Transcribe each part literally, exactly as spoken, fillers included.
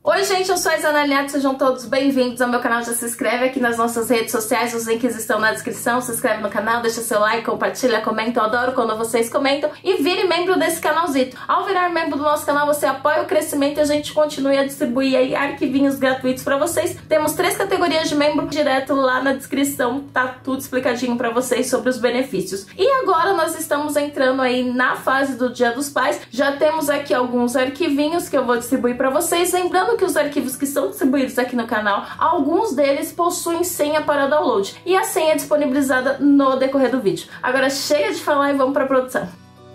Oi gente, eu sou a Isana Aliato, sejam todos bem-vindos ao meu canal. Já se inscreve aqui nas nossas redes sociais, os links estão na descrição. Se inscreve no canal, deixa seu like, compartilha, comenta, eu adoro quando vocês comentam. E vire membro desse canalzito. Ao virar membro do nosso canal, você apoia o crescimento e a gente continue a distribuir aí arquivinhos gratuitos pra vocês. Temos três categorias de membro, direto lá na descrição, tá tudo explicadinho pra vocês sobre os benefícios. E agora nós estamos entrando aí na fase do Dia dos Pais. Já temos aqui alguns arquivinhos que eu vou distribuir pra vocês, lembrando que os arquivos que são distribuídos aqui no canal, alguns deles possuem senha para download, e a senha é disponibilizada no decorrer do vídeo. Agora chega de falar e vamos para a produção.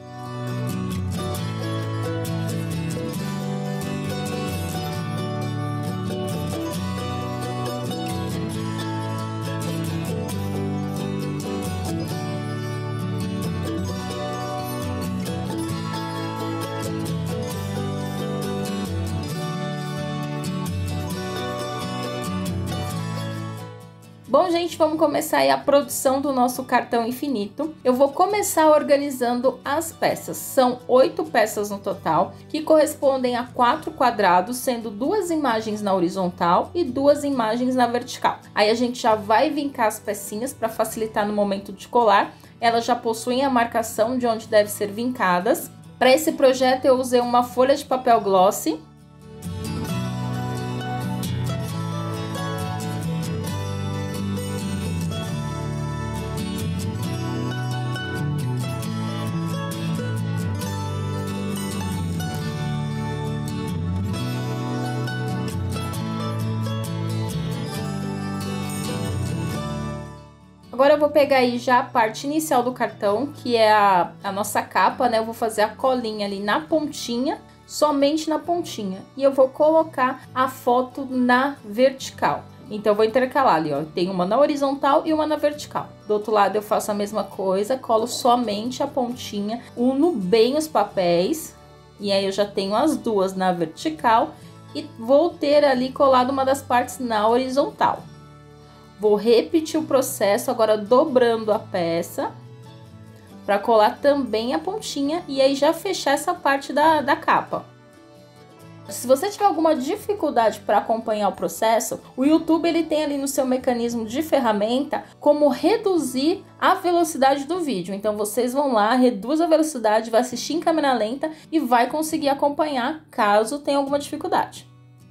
Bom, gente, vamos começar aí a produção do nosso cartão infinito. Eu vou começar organizando as peças. São oito peças no total, que correspondem a quatro quadrados, sendo duas imagens na horizontal e duas imagens na vertical. Aí a gente já vai vincar as pecinhas para facilitar no momento de colar. Elas já possuem a marcação de onde devem ser vincadas. Para esse projeto eu usei uma folha de papel glossy. Agora eu vou pegar aí já a parte inicial do cartão, que é a, a nossa capa, né? Eu vou fazer a colinha ali na pontinha, somente na pontinha. E eu vou colocar a foto na vertical. Então eu vou intercalar ali, ó. Tem uma na horizontal e uma na vertical. Do outro lado eu faço a mesma coisa, colo somente a pontinha, uno bem os papéis. E aí eu já tenho as duas na vertical e vou ter ali colado uma das partes na horizontal. Vou repetir o processo agora dobrando a peça para colar também a pontinha e aí já fechar essa parte da, da capa. Se você tiver alguma dificuldade para acompanhar o processo, o YouTube ele tem ali no seu mecanismo de ferramenta como reduzir a velocidade do vídeo. Então vocês vão lá, reduz a velocidade, vai assistir em câmera lenta e vai conseguir acompanhar caso tenha alguma dificuldade.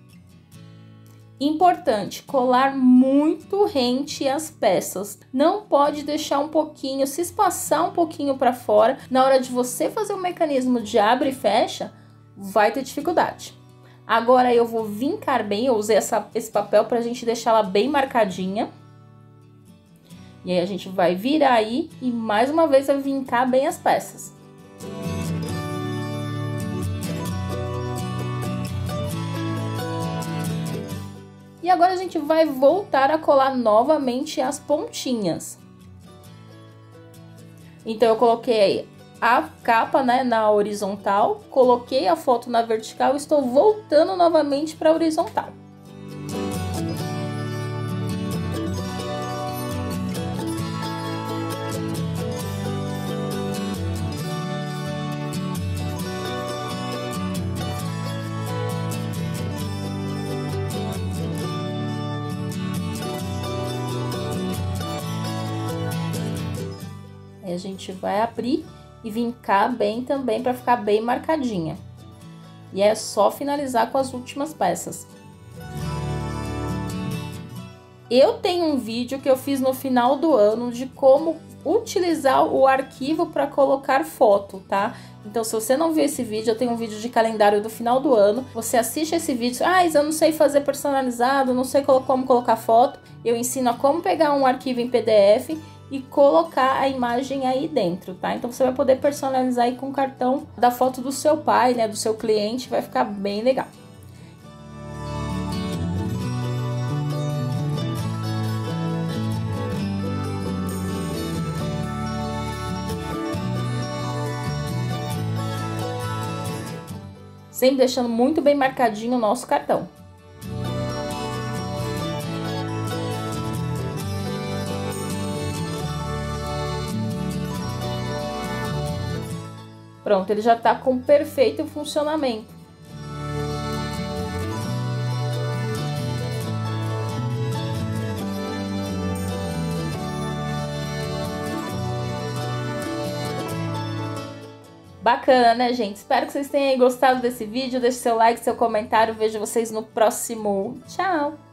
Importante, colar muito rente as peças. Não pode deixar um pouquinho, se espaçar um pouquinho para fora. Na hora de você fazer o mecanismo de abre e fecha, vai ter dificuldade. Agora eu vou vincar bem, eu usei essa, esse papel para a gente deixar ela bem marcadinha. E aí a gente vai virar aí e mais uma vez eu vincar bem as peças. E agora a gente vai voltar a colar novamente as pontinhas. Então eu coloquei aí a capa, né, na horizontal, coloquei a foto na vertical e estou voltando novamente para a horizontal. A gente vai abrir e vincar bem também para ficar bem marcadinha. E é só finalizar com as últimas peças. Eu tenho um vídeo que eu fiz no final do ano de como utilizar o arquivo para colocar foto, tá? Então, se você não viu esse vídeo, eu tenho um vídeo de calendário do final do ano. Você assiste esse vídeo, ah, eu não sei fazer personalizado, não sei como colocar foto. Eu ensino a como pegar um arquivo em P D F e colocar a imagem aí dentro, tá? Então você vai poder personalizar aí com o cartão da foto do seu pai, né, do seu cliente, vai ficar bem legal. Sempre deixando muito bem marcadinho o nosso cartão. Pronto, ele já está com perfeito funcionamento. Bacana, né, gente? Espero que vocês tenham gostado desse vídeo. Deixe seu like, seu comentário. Vejo vocês no próximo. Tchau!